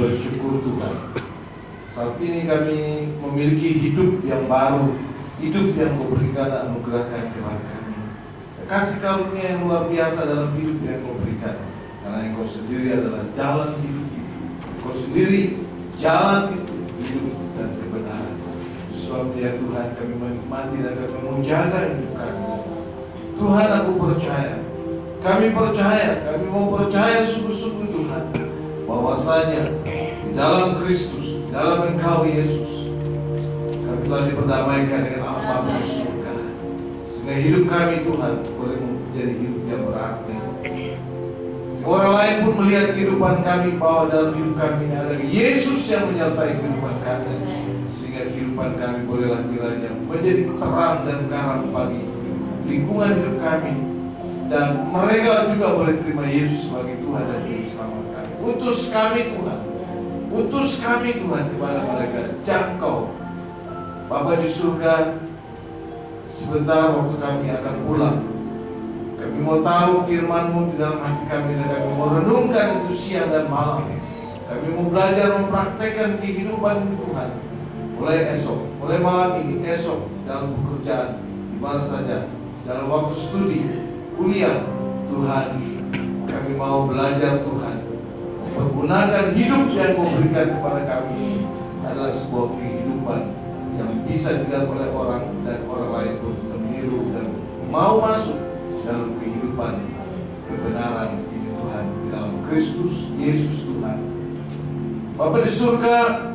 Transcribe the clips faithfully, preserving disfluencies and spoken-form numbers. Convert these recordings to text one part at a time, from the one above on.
bersyukur Tuhan. Saat ini kami memiliki hidup yang baru, hidup yang Kau berikan anugerahkan kepada kami. Kasih karunia yang luar biasa dalam hidup yang Kau berikan. Karena Engkau sendiri adalah jalan hidup itu. Engkau sendiri jalan itu, hidup dan kebenaran. Sebabnya Tuhan, kami menikmati dan kami menjaga hidup kami. Tuhan, aku percaya, kami percaya, kami mau percaya sungguh-sungguh Tuhan, bahwasanya di dalam Kristus, di dalam Engkau Yesus, kami telah diperdamaikan dengan Allah Bapa di surga. Sehingga hidup kami Tuhan boleh menjadi hidup yang berarti. Orang lain pun melihat kehidupan kami bahwa dalam hidup kami ada Yesus yang menyertai kehidupan kami, sehingga kehidupan kami bolehlah kiranya menjadi terang dan garam bagi lingkungan hidup kami, dan mereka juga boleh terima Yesus sebagai Tuhan dan Juru Selamat kami. Utus kami Tuhan, utus kami Tuhan kepada mereka, jangkau Bapa di surga. Sebentar waktu kami akan pulang, kami mau taruh firman-Mu di dalam hati kami, dan kami mau renungkan itu siang dan malam. Kami mau belajar mempraktekkan kehidupan Tuhan mulai esok, mulai malam ini, esok dalam pekerjaan, di mana saja, dalam waktu studi, kuliah. Tuhan, kami mau belajar Tuhan, mempergunakan hidup yang Kau berikan kepada kami adalah sebuah kehidupan yang bisa dilihat oleh orang, dan orang lain pun meniru dan mau masuk dalam kehidupan kebenaran ini Tuhan, di dalam Kristus Yesus Tuhan. Bapa di surga,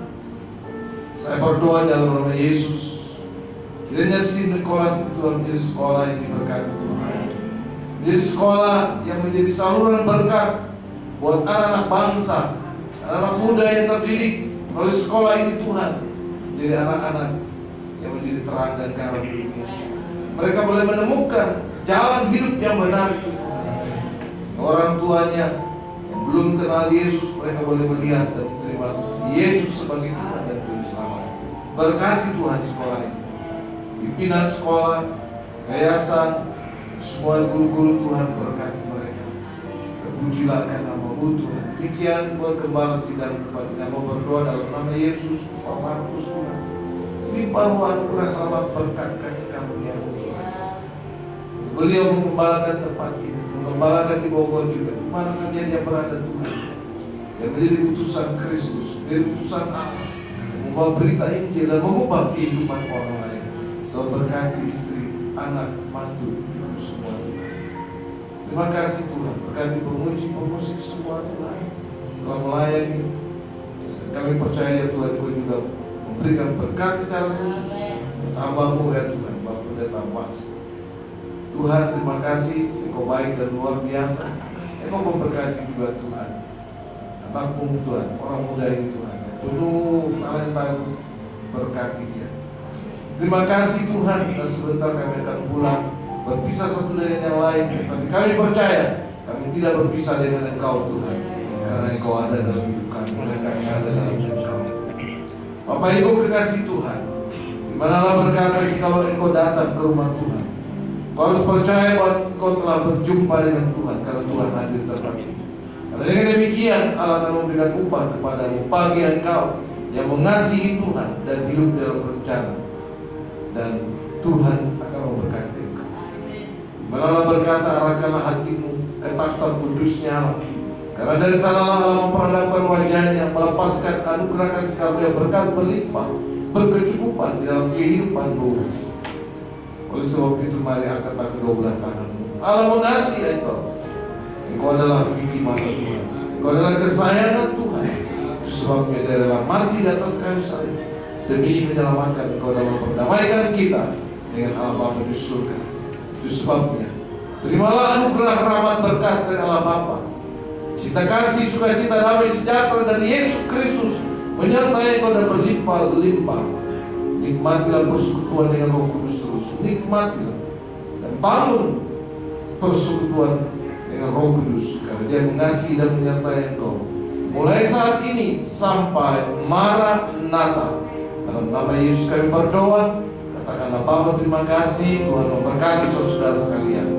saya berdoa dalam nama Yesus, kiranya si Nikolas itu Tuhan menjadi sekolah yang diberkati Tuhan, menjadi sekolah yang menjadi saluran berkat buat anak-anak bangsa, anak-anak muda yang terdidik oleh sekolah ini Tuhan, menjadi anak-anak yang menjadi terang dan garam dunia. Mereka boleh menemukan jalan hidup yang benar itu. Orang tuanya yang belum kenal Yesus, mereka boleh melihat dan menerima Yesus sebagai Tuhan dan Juru Selamat. Berkati Tuhan sekolah ini, pimpinan sekolah, yayasan, semua guru-guru Tuhan, berkati mereka. Terpujilah akan nama-Mu Tuhan. Demikian buat gembala sidang tempat ini, mau berdoa dalam nama Yesus, Pak Markus Tuhan. Limpah anugerah rahmat berkat kasih karunia Tuhan. Beliau menggembalakan tempat ini, menggembalakan di Bogor juga, di mana saja dia berada Tuhan. Dia menjadi utusan Kristus, menjadi utusan Allah, membawa berita Injil dan mengubah kehidupan orang lain. Tuhan berkati istri, anak, mantu, ibu semua Tuhan. Terima kasih Tuhan, berkati pemusik-pemusik semua Tuhan telah melayani. Kami percaya Tuhan, Kau juga memberikan berkat secara khusus hamba-Mu ya Tuhan, Bapak dan Waks. Tuhan, terima kasih, Engkau baik dan luar biasa. Engkau memberkati juga Tuhan anak-Mu Tuhan, orang muda ini Tuhan, penuh talenta, berkati dia. Terima kasih Tuhan, dan sebentar kami akan pulang, berpisah satu dengan yang lain, tapi kami percaya kami tidak berpisah dengan Engkau Tuhan, karena Engkau ada dalam hidup kami, dan kami ada dalam hidup kami. Bapak Ibu kekasih Tuhan, dimanalah berkata kalau Engkau datang ke rumah Tuhan, Kau harus percaya bahwa Kau telah berjumpa dengan Tuhan, karena Tuhan hadir tempat ini. Karena dengan demikian Allah akan memberikan upah kepadamu bagi engkau yang mengasihi Tuhan dan hidup dalam rencana, dan Tuhan akan memberkati engkau. Malah berkata, arahkanlah hatimu ke takhta kudusnya Allah, karena dari sanalah Allah memperhadapkan wajahnya, melepaskan anugerah kasih karunia berkat berlimpah, berkecukupan di dalam kehidupanmu. Oleh sebab itu mari angkatlah kedua belah tanganmu. Allah mengasihi engkau. Engkau adalah biji mata Tuhan. Engkau adalah kesayangan Tuhan. Itu sebabnya dia rela mati di atas kayu salib demi menyelamatkan engkau dan memperdamaikan kita dengan Allah Bapa di surga. Itu sebabnya terimalah anugerah rahmat berkat dari Allah Bapa, cinta kasih, sukacita, damai sejahtera dari Yesus Kristus menyertai engkau dan berlimpah-limpah. Nikmatilah persekutuan dengan Roh Kudus terus. Nikmatilah dan bangun persekutuan dengan Roh Kudus, karena Dia mengasihi dan menyertai engkau mulai saat ini sampai Maranatha. Dalam nama Yesus kami berdoa. Katakanlah Bapa, terima kasih. Tuhan memberkati saudara sekalian.